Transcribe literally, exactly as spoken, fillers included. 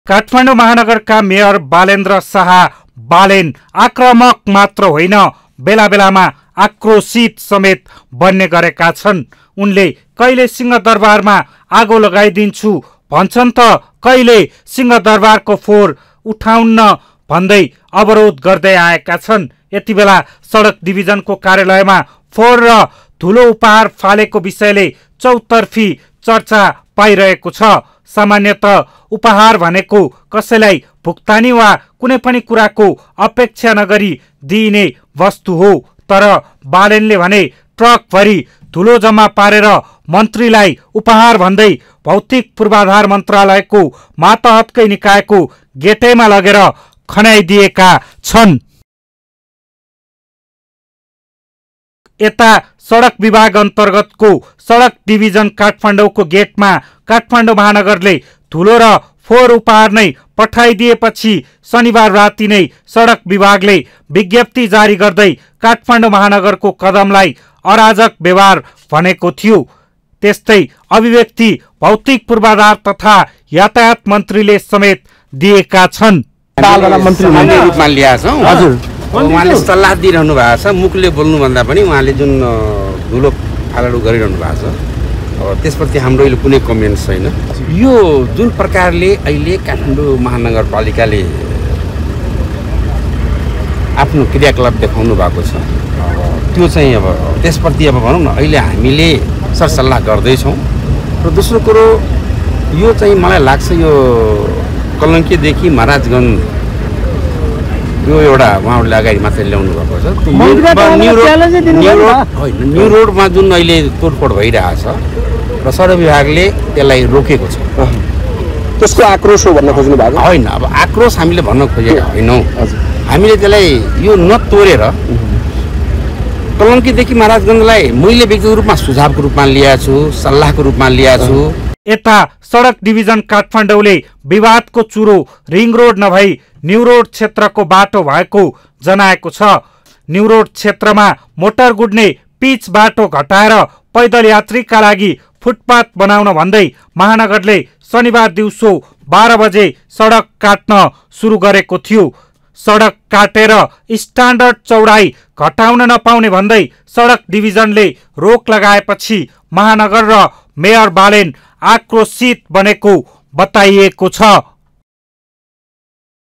काठमाडौँ महानगरका मेयर बालेन्द्र शाह बालेन आक्रामक मात्र होइन, बेला बेलामा आक्रोशित समेत बन्ने गरेका छन्। उनले कहिले सिंहदरबारमा आगो लगाइदिन्छु भन्छन् त कहिले सिंहदरबारको फोहोर उठाउन्न भन्दै अवरोध गर्दै आएका छन्। यति बेला सडक डिभिजनको कार्यालयमा फोहोर र धुलो उपहार फालेको विषयले चौतर्फी चर्चा पाइरहेको छ। सामान्यतः उपहार भनेको कसैलाई भुक्तानी वा कुनै पनि कुराको अपेक्षा नगरी दिइने वस्तु हो, तर बालेनले भने ट्रकभरि धुलो जम्मा पारेर मन्त्रीलाई उपहार भन्दै भौतिक पूर्वाधार मन्त्रालयको मातहतकै निकायको गेटैमा लगेर खन्याइदिएका छन्। यता सडक विभाग अन्तर्गतको सडक डिभिजन काठमाडौँको गेटमा काठमाडौँ महानगरले धुलो र फोहोर उपहार नै पठाइदिएपछि शनिबार राति नै सडक विभागले विज्ञप्ति जारी गर्दै काठमाडौँ महानगरको कदमलाई अराजक व्यवहार भनेको थियो। त्यस्तै अभिव्यक्ति भौतिक पूर्वाधार तथा यातायात मन्त्रीले समेत दिएका छन्। रूपमा ल्याछौँ, उहाँले सल्लाह दिइरहनु भएको छ। मुखले बोल्नुभन्दा पनि उहाँले जुन धुलो फालडु गरिरहनु भएको छ त्यसप्रति हाम्रो अहिले कुनै कमेन्ट छैन। यो जुन प्रकारले अहिले काठमाडौँ महानगरपालिकाले आफ्नो क्रियाकलाप देखाउनु भएको छ त्यो चाहिँ अब त्यसप्रति अब भनौँ न अहिले हामीले सरसल्लाह गर्दैछौँ। र दोस्रो कुरो यो चाहिँ मलाई लाग्छ यो कलङ्कीदेखि महाराजगञ्ज यो एउटा उहाँहरूले अगाडि मात्रै ल्याउनु भएको छ। न्यू रोडमा जुन अहिले तोडफोड भइरहेछ र सडक विभागले त्यसलाई रोकेको छ, त्यसको आक्रोश हो भन्न खोज्नु भएको होइन। अब आक्रोश हामीले भन्न खोजेका होइनौँ, हामीले त्यसलाई यो नतोडेर कलङ्कीदेखि महाराजगञ्जलाई मैले व्यक्तिगत रूपमा सुझावको रूपमा ल्याएको छु, सल्लाहको रूपमा ल्याएको छु। यता सडक डिभिजन काठमाडौँले विवादको चुरो रिङ रोड नभई न्यू रोड क्षेत्रको बाटो भएको जनाएको छ। न्यू रोड क्षेत्रमा मोटर गुड्ने पिच बाटो घटाएर पैदल यात्रीका लागि फुटपाथ बनाउन भन्दै महानगरले शनिबार दिउँसो बाह्र बजे सडक काट्न सुरु गरेको थियो। सडक काटेर स्ट्यान्डर्ड चौडाइ घटाउन नपाउने भन्दै सडक डिभिजनले रोक लगाएपछि महानगर र मेयर बालेन आक्रोशित बनेको बताइएको छ।